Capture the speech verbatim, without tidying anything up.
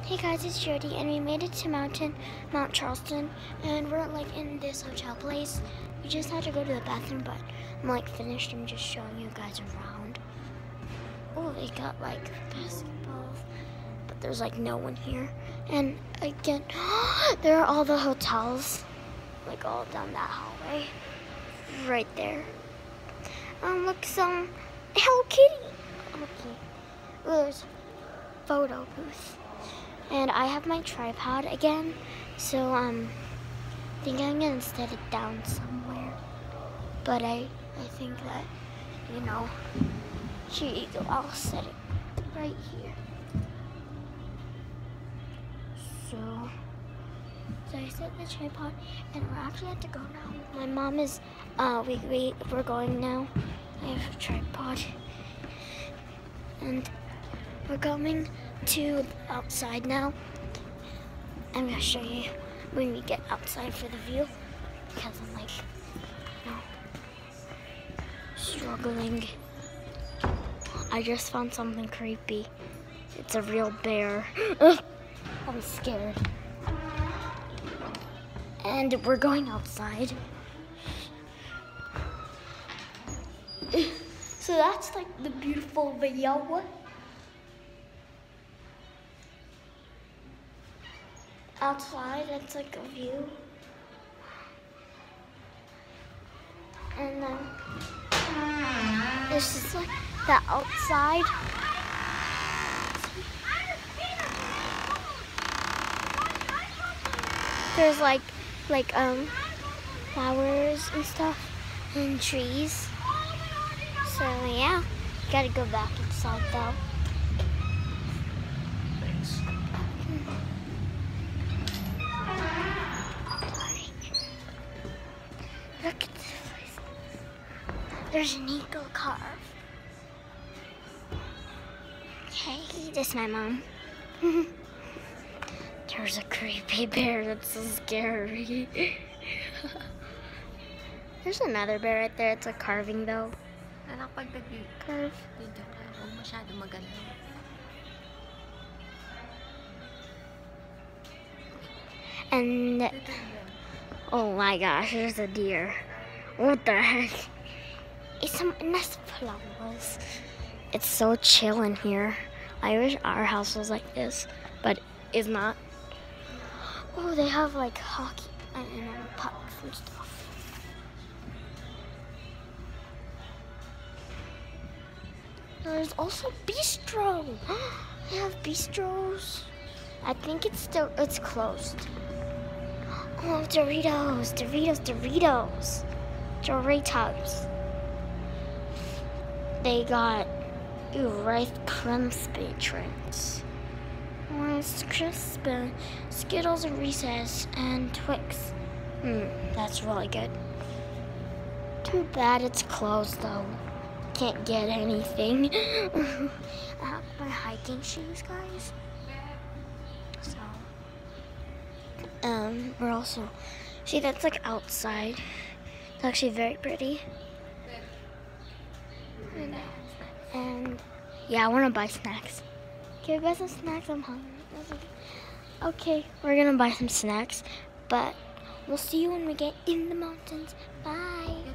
Hey guys, it's Jody, and we made it to Mountain, Mount Charleston, and we're like in this hotel place. We just had to go to the bathroom, but I'm like finished. I'm just showing you guys around. Oh, they got like basketballs, but there's like no one here. And again, there are all the hotels, like all down that hallway, right there. Um, look, some Hello Kitty. Okay, there's a photo booth. And I have my tripod again, so um, I think I'm gonna set it down somewhere. But I, I think that, you know, here you go, I'll set it right here. So, so I set the tripod, and we're actually have to go now. My mom is, uh, we, we, we're going now. I have a tripod. And we're coming to outside now. I'm gonna show you when we get outside for the view, because I'm like, you know, struggling. I just found something creepy. It's a real bear. I'm scared. And we're going outside. So that's like the beautiful video. Outside, that's like a view. And then this is like the outside. There's like like um flowers and stuff and trees. So yeah, gotta go back inside though. Look at this place. There's an eagle carved. Hey, this is my mom. There's a creepy bear that's so scary. There's another bear right there. It's a carving though. Curve. And oh my gosh, there's a deer. What the heck? It's some nest of flowers. It's so chill in here. I wish our house was like this, but it's not. Oh, they have like hockey and you know, pucks and stuff. There's also bistro. They have bistros. I think it's still it's closed. Oh, Doritos, Doritos, Doritos, Doritos. They got ooh, Rice Crispy treats. Rice Crispy, Skittles and Reese's, and Twix. Hmm, that's really good. Too bad it's closed though. Can't get anything. I have my hiking shoes, guys. So. Um, we're also, see that's like outside. It's actually very pretty. And, and yeah, I want to buy snacks. Can we buy some snacks? I'm hungry. Okay, we're gonna buy some snacks, but we'll see you when we get in the mountains. Bye.